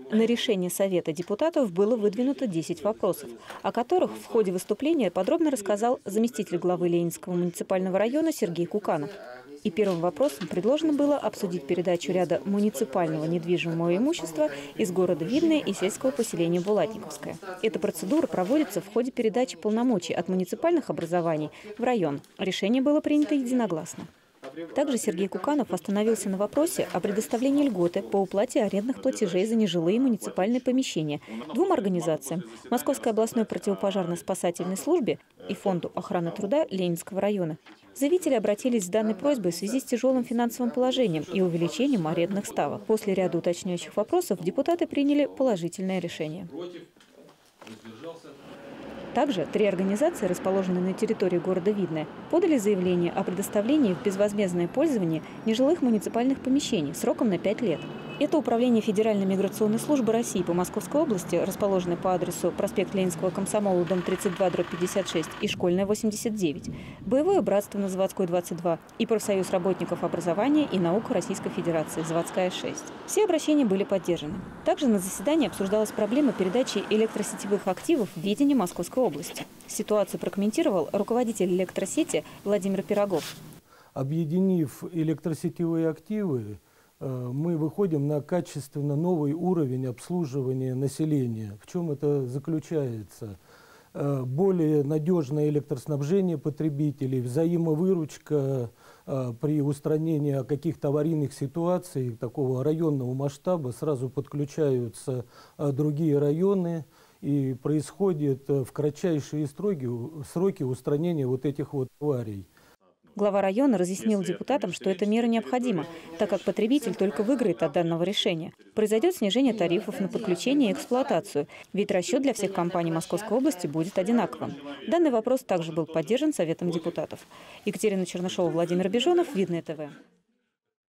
На решение Совета депутатов было выдвинуто 10 вопросов, о которых в ходе выступления подробно рассказал заместитель главы Ленинского муниципального района Сергей Куканов. И первым вопросом предложено было обсудить передачу ряда муниципального недвижимого имущества из города Видное и сельского поселения Булатниковское. Эта процедура проводится в ходе передачи полномочий от муниципальных образований в район. Решение было принято единогласно. Также Сергей Куканов остановился на вопросе о предоставлении льготы по уплате арендных платежей за нежилые муниципальные помещения двум организациям – Московской областной противопожарно-спасательной службе и Фонду охраны труда Ленинского района. Заявители обратились с данной просьбой в связи с тяжелым финансовым положением и увеличением арендных ставок. После ряда уточняющих вопросов депутаты приняли положительное решение. Также 3 организации, расположенные на территории города Видное, подали заявление о предоставлении в безвозмездное пользование нежилых муниципальных помещений сроком на 5 лет. Это Управление Федеральной миграционной службы России по Московской области, расположенное по адресу проспект Ленинского комсомола, дом 32/56 и Школьная, 89, Боевое братство на Заводской, 22 и Профсоюз работников образования и наук Российской Федерации, Заводская, 6. Все обращения были поддержаны. Также на заседании обсуждалась проблема передачи электросетевых активов в ведение Московской области. Ситуацию прокомментировал руководитель электросети Владимир Пирогов. Объединив электросетевые активы, мы выходим на качественно новый уровень обслуживания населения. В чем это заключается? Более надежное электроснабжение потребителей, взаимовыручка при устранении каких-то аварийных ситуаций такого районного масштаба. Сразу подключаются другие районы, и происходит в кратчайшие сроки устранения вот этих вот аварий. Глава района разъяснил депутатам, что эта мера необходима, так как потребитель только выиграет от данного решения. Произойдет снижение тарифов на подключение и эксплуатацию, ведь расчет для всех компаний Московской области будет одинаковым. Данный вопрос также был поддержан Советом депутатов. Екатерина Чернышова, Владимир Бежонов, Видное ТВ.